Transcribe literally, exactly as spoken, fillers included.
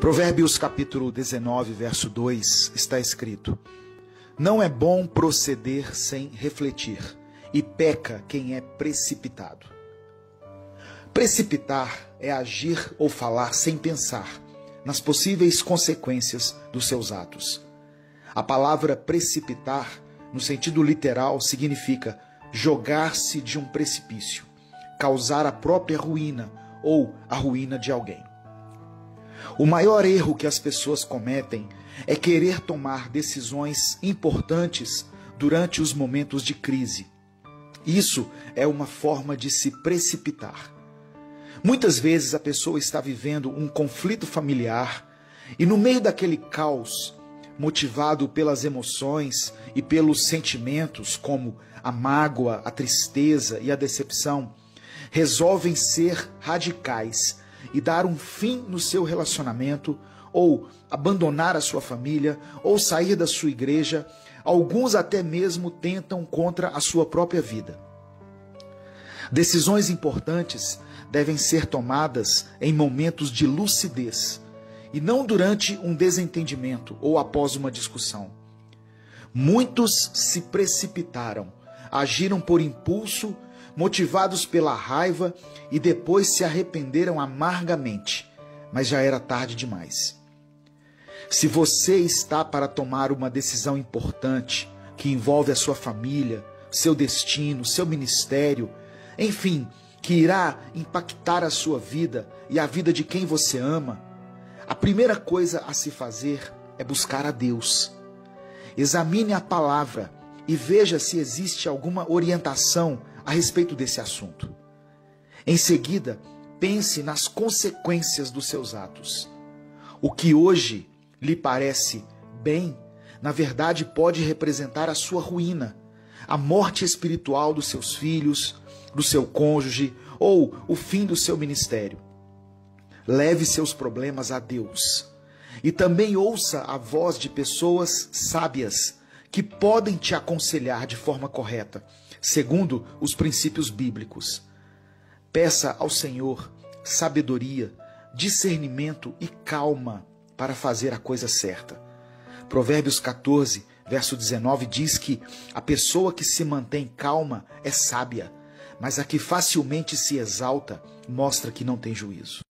Provérbios capítulo dezenove, verso dois, está escrito: não é bom proceder sem refletir, e peca quem é precipitado. Precipitar é agir ou falar sem pensar nas possíveis consequências dos seus atos. A palavra precipitar, no sentido literal, significa jogar-se de um precipício, causar a própria ruína ou a ruína de alguém. O maior erro que as pessoas cometem é querer tomar decisões importantes durante os momentos de crise. Isso é uma forma de se precipitar. Muitas vezes a pessoa está vivendo um conflito familiar e, no meio daquele caos, motivado pelas emoções e pelos sentimentos como a mágoa, a tristeza e a decepção, resolvem ser radicais e dar um fim no seu relacionamento, ou abandonar a sua família, ou sair da sua igreja. Alguns até mesmo tentam contra a sua própria vida. Decisões importantes devem ser tomadas em momentos de lucidez, e não durante um desentendimento ou após uma discussão. Muitos se precipitaram, agiram por impulso, motivados pela raiva, e depois se arrependeram amargamente, mas já era tarde demais. Se você está para tomar uma decisão importante que envolve a sua família, seu destino, seu ministério, enfim, que irá impactar a sua vida e a vida de quem você ama, a primeira coisa a se fazer é buscar a Deus. Examine a palavra e veja se existe alguma orientação a respeito desse assunto. Em seguida, pense nas consequências dos seus atos. O que hoje lhe parece bem, na verdade pode representar a sua ruína, a morte espiritual dos seus filhos, do seu cônjuge ou o fim do seu ministério. Leve seus problemas a Deus e também ouça a voz de pessoas sábias que podem te aconselhar de forma correta, segundo os princípios bíblicos. Peça ao Senhor sabedoria, discernimento e calma para fazer a coisa certa. Provérbios quatorze, verso dezenove diz que a pessoa que se mantém calma é sábia, mas a que facilmente se exalta mostra que não tem juízo.